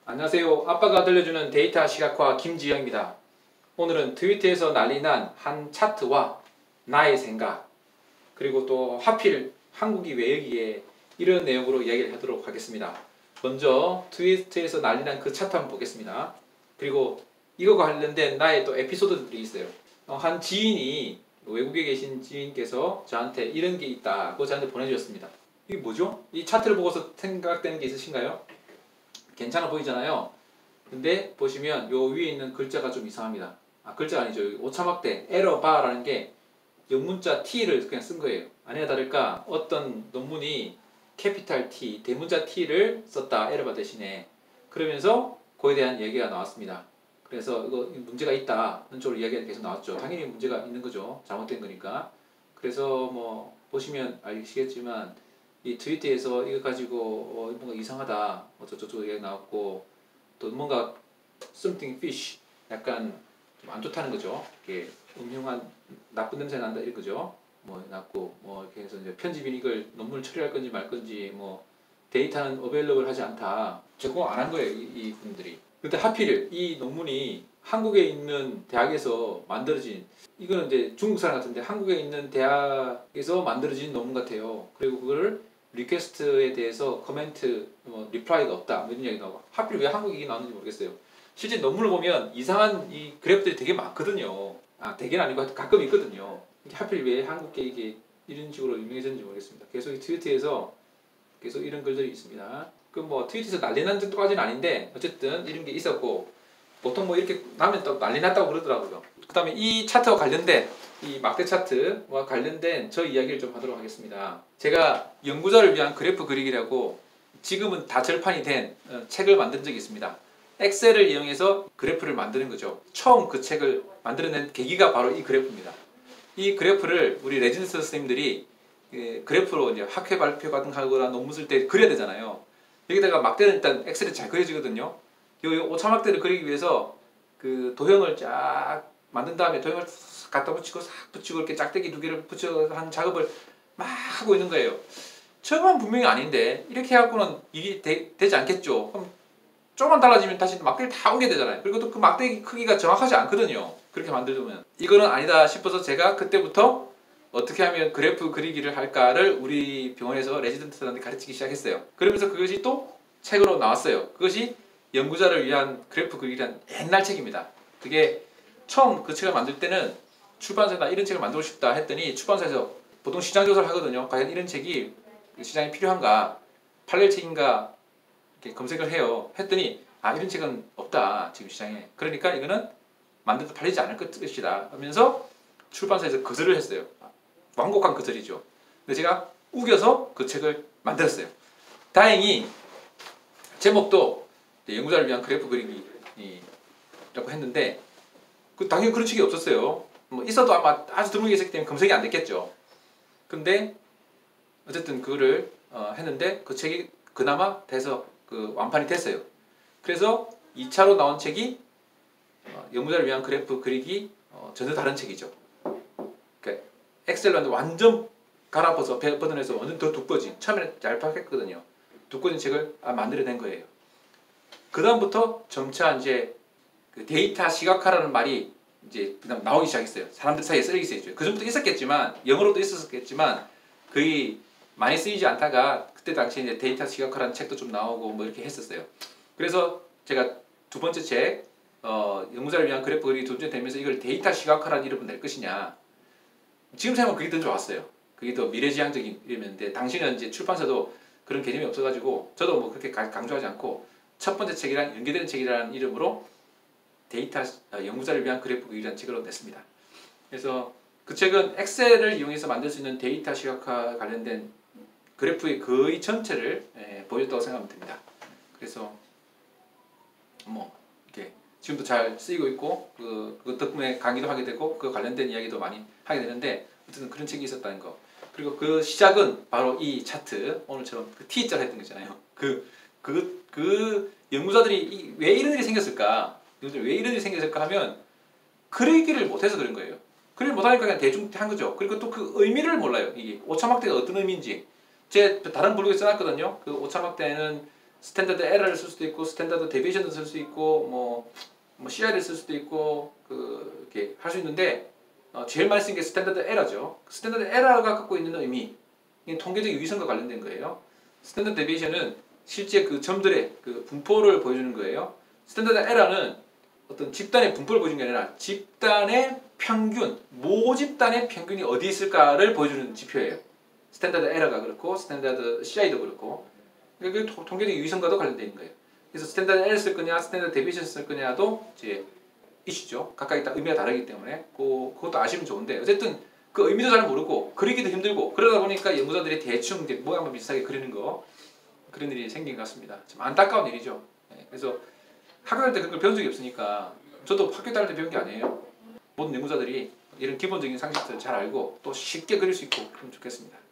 안녕하세요. 아빠가 들려주는 데이터 시각화 김지영입니다. 오늘은 트위터에서 난리난 한 차트와 나의 생각, 그리고 또 하필 한국이 왜 여기에, 이런 내용으로 이야기를 하도록 하겠습니다. 먼저 트위터에서 난리난 그 차트 한번 보겠습니다. 그리고 이거와 관련된 나의 또 에피소드들이 있어요. 한 지인이, 외국에 계신 지인께서 저한테 이런 게 있다고 저한테 보내주셨습니다. 이게 뭐죠? 이 차트를 보고서 생각되는 게 있으신가요? 괜찮아 보이잖아요. 근데 보시면 요 위에 있는 글자가 좀 이상합니다. 글자가 아니죠. 오차막대 에러바라는 게 영문자 T를 그냥 쓴 거예요. 아니나 다를까 어떤 논문이 캐피탈 T, 대문자 T를 썼다, 에러바 대신에. 그러면서 그에 대한 얘기가 나왔습니다. 그래서 이거 문제가 있다는 쪽으로 이야기가 계속 나왔죠. 당연히 문제가 있는 거죠. 잘못된 거니까. 그래서 뭐 보시면 아시겠지만 이 트위터에서 이거 가지고 뭔가 이상하다 어쩌고저쩌고 얘기 나왔고, 또 뭔가 something fish, 약간 좀 안 좋다는 거죠. 이렇게 음흉한 나쁜 냄새 난다 이런 거죠. 뭐 났고 뭐 이렇게 해서 이제 편집인 이걸 논문을 처리할 건지 말 건지, 뭐 데이터는 어베일러블 하지 않다, 제공 안 한 거예요, 이 분들이. 근데 하필 이 논문이 한국에 있는 대학에서 만들어진, 이거는 이제 중국 사람 같은데 한국에 있는 대학에서 만들어진 논문 같아요. 그리고 그거를 리퀘스트에 대해서 코멘트, 리플라이가 없다, 뭐 이런 이야기 나오고, 하필 왜 한국 얘기 나오는지 모르겠어요. 실제 논문을 보면 이상한 이 그래프들이 되게 많거든요. 되게는 아니고 가끔 있거든요. 하필 왜 한국계 이게 이런 식으로 유명해졌는지 모르겠습니다. 계속 이 트위터에서 계속 이런 글들이 있습니다. 그 뭐 트위터에서 난리 난 정도까지는 아닌데 어쨌든 이런 게 있었고, 보통 뭐 이렇게 나면 또 난리 났다고 그러더라고요. 그 다음에 이 차트와 관련된, 이 막대 차트와 관련된 저 이야기를 좀 하도록 하겠습니다. 제가 연구자를 위한 그래프 그리기라고 지금은 다 절판이 된 책을 만든 적이 있습니다. 엑셀을 이용해서 그래프를 만드는 거죠. 처음 그 책을 만들어낸 계기가 바로 이 그래프입니다. 이 그래프를 우리 레지던트 선생님들이 그래프로 이제 학회 발표 같은 거 하거나 논문 쓸 때 그려야 되잖아요. 여기다가 막대는 일단 엑셀이 잘 그려지거든요. 요 오차막대를 그리기 위해서 그 도형을 쫙 만든 다음에 도형을 싹 갖다 붙이고 싹 붙이고 이렇게 짝대기 두 개를 붙여 한 작업을 막 하고 있는 거예요. 처음은 분명히 아닌데 이렇게 해갖고는 일이 되지 않겠죠. 그럼 조금만 달라지면 다시 막대를 다 옮겨야 되잖아요. 그리고 또 그 막대 크기가 정확하지 않거든요. 그렇게 만들면 이거는 아니다 싶어서 제가 그때부터 어떻게 하면 그래프 그리기를 할까를 우리 병원에서 레지던트들한테 가르치기 시작했어요. 그러면서 그것이 또 책으로 나왔어요. 그것이 연구자를 위한 그래프 그리기란 옛날 책입니다. 그게 처음 그 책을 만들 때는 출판사에다 이런 책을 만들고 싶다 했더니 출판사에서 보통 시장 조사를 하거든요. 과연 이런 책이 시장에 필요한가, 팔릴 책인가 이렇게 검색을 해요. 했더니 이런 책은 없다 지금 시장에. 그러니까 이거는 만들어도 팔리지 않을 것이다 하면서 출판사에서 거절을 했어요. 완곡한 거절이죠. 근데 제가 우겨서 그 책을 만들었어요. 다행히 제목도 연구자를 위한 그래프 그리기라고 했는데 당연히 그런 책이 없었어요. 뭐 있어도 아마 아주 드물게 있었기 때문에 검색이 안 됐겠죠. 근데 어쨌든 그거를 했는데 그 책이 그나마 돼서 그 완판이 됐어요. 그래서 2차로 나온 책이 연구자를 위한 그래프 그리기, 전혀 다른 책이죠. 그러니까 엑셀로 완전 갈아엎어서 버전에서 완전 더 두꺼워진, 처음에는 얄팍했거든요. 두꺼워진 책을 만들어낸 거예요. 그 다음부터 점차 이제 그 데이터 시각화라는 말이 이제 그다음 나오기 시작했어요. 사람들 사이에 쓰이기 시작했죠. 그 전부터 있었겠지만, 영어로도 있었겠지만 거의 많이 쓰이지 않다가 그때 당시에 이제 데이터 시각화라는 책도 좀 나오고 뭐 이렇게 했었어요. 그래서 제가 두 번째 책, 연구자를 위한 그래프 그리기 두 번째 되면서 이걸 데이터 시각화라는 이름을 낼 것이냐. 지금 생각하면 그게 더 좋았어요. 그게 더 미래지향적인 이름이었는데 당시는 이제 출판사도 그런 개념이 없어가지고 저도 뭐 그렇게 강조하지 않고 첫 번째 책이랑 연계되는 책이라는 이름으로 데이터 연구자를 위한 그래프 그리기라는 책으로 냈습니다. 그래서 그 책은 엑셀을 이용해서 만들 수 있는 데이터 시각화 관련된 그래프의 거의 전체를 보여줬다고 생각하면 됩니다. 그래서 뭐 이렇게 지금도 잘 쓰이고 있고 그 덕분에 강의도 하게 되고 그 관련된 이야기도 많이 하게 되는데, 어쨌든 그런 책이 있었다는 거. 그리고 그 시작은 바로 이 차트, 오늘처럼 그 T자를 했던 거잖아요. 그 연구자들이 왜 이런 일이 생겼을까? 왜 이런 일이 생겼을까 하면 그리기를 못해서 그런 거예요. 그리기 못하니까 그냥 대충 한 거죠. 그리고 또 그 의미를 몰라요. 이게 오차막대가 어떤 의미인지. 제 다른 블로그에 써놨거든요. 그 오차막대는 스탠다드 에러를 쓸 수도 있고 스탠다드 데비에이션도 쓸 수 있고 뭐 CR을 쓸 수도 있고 이렇게 할 수 있는데 제일 많이 쓰는 게 스탠다드 에러죠. 스탠다드 에러가 갖고 있는 의미, 이게 통계적 유의성과 관련된 거예요. 스탠다드 데비에이션은 실제 그 점들의 그 분포를 보여주는 거예요. 스탠다드 에러는 어떤 집단의 분포를 보여주는 게 아니라 집단의 평균, 모집단의 평균이 어디 있을까를 보여주는 지표예요. 스탠다드 에러가 그렇고 스탠다드 CI도 그렇고, 그 통계적 유의성과도 관련되어 있는 거예요. 그래서 스탠다드 에러 쓸 거냐 스탠다드 데비에이션 쓸 거냐도 이제 이슈죠. 각각 다 의미가 다르기 때문에 그것도 아시면 좋은데, 어쨌든 그 의미도 잘 모르고 그리기도 힘들고 그러다 보니까 연구자들이 대충 이제 모양만 비슷하게 그리는 거, 그런 일이 생긴 것 같습니다. 좀 안타까운 일이죠. 그래서 학교 다닐 때 그런 걸 배운 적이 없으니까, 저도 학교 다닐 때 배운 게 아니에요. 모든 연구자들이 이런 기본적인 상식들을 잘 알고 또 쉽게 그릴 수 있고 그러면 좋겠습니다.